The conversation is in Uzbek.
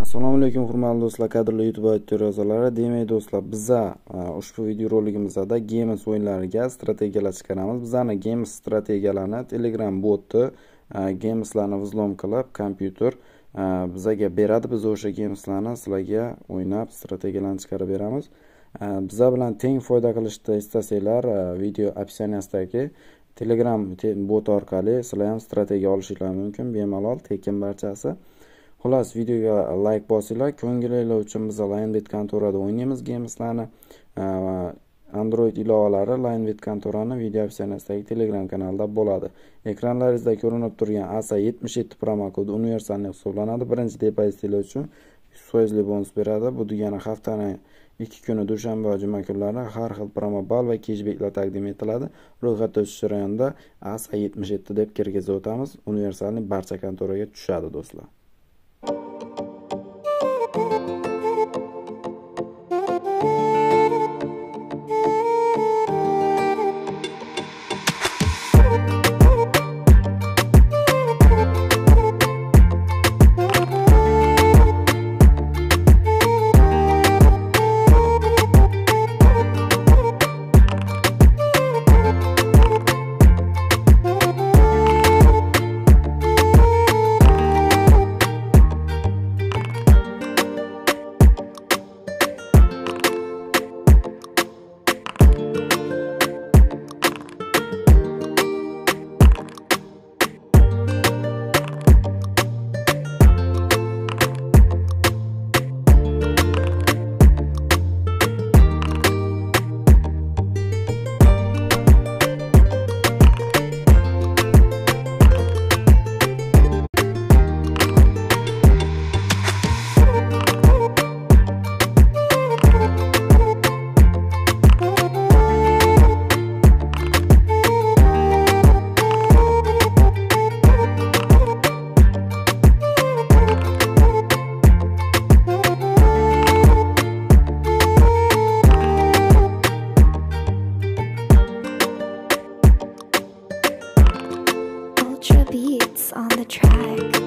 Assalomu alaykum hurmatli do'stlar, qadrli YouTube auditoriya a'zolari. Demak do'stlar, biza ushbu videoroligimizda Games o'yinlariga strategiyalar chiqaramiz. Bizani Games strategiyalarini Telegram boti Gameslarni vzlom qilib, kompyuter bizaga beradi. Biz o'sha Gameslarni sizlarga o'ynab, strategiyalarni chiqarib beramiz. Biza bilan teng foyda qilishni istasanglar, video opsiyasidagi Telegram bot orqali sizlar ham strategiya olishingiz mumkin, bemalol, tekin barchasi. Xullas, videoga like bosinglar. Ko'ngilinglar uchun biz Linebet kontorada o'ynaymiz Gameslarni. Android ilovalari Linebet kontorani video opsiyasidagi Telegram kanalida bo'ladi. Ekranlaringizda ko'rinib turgan ASA 77 promo kodi universal hisoblanadi. Birinchi depozitlar uchun 100% bonus beradi. Bu degani haftaning 2 kuni dushanba va juma kunlari har xil promo ball va cashbacklar taqdim etiladi. Ro'yxatda o'tish jarayonida ASA 77 deb kirgizib o'tamiz. Universalning barcha kontoraga tushadi do'stlar. Ultra beats on the track.